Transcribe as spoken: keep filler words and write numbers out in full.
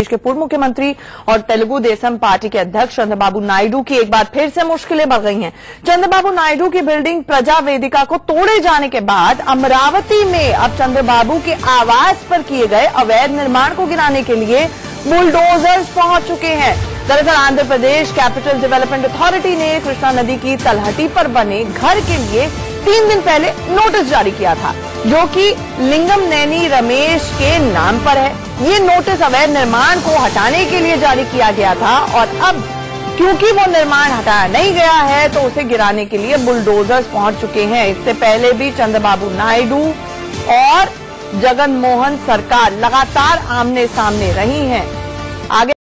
देश के पूर्व मुख्यमंत्री और तेलुगु देशम पार्टी के अध्यक्ष चंद्रबाबू नायडू की एक बार फिर से मुश्किलें बढ़ गई हैं। चंद्रबाबू नायडू की बिल्डिंग प्रजा वेदिका को तोड़े जाने के बाद अमरावती में अब चंद्रबाबू के आवास पर किए गए अवैध निर्माण को गिराने के लिए बुलडोजर्स पहुंच चुके हैं। दरअसल Andhra Pradesh capital development authority ने कृष्णा नदी की तलहटी पर बने घर के लिए तीन दिन पहले नोटिस जारी किया था, जो कि लिंगम नैनी रमेश के नाम पर है। ये नोटिस अवैध निर्माण को हटाने के लिए जारी किया गया था और अब क्योंकि वो निर्माण हटाया नहीं गया है तो उसे गिराने के लिए बुलडोजर्स पहुंच चुके हैं। इससे पहले भी चंद्रबाबू नायडू और जगन मोहन सरकार लगातार आमने सामने रही हैं। आगे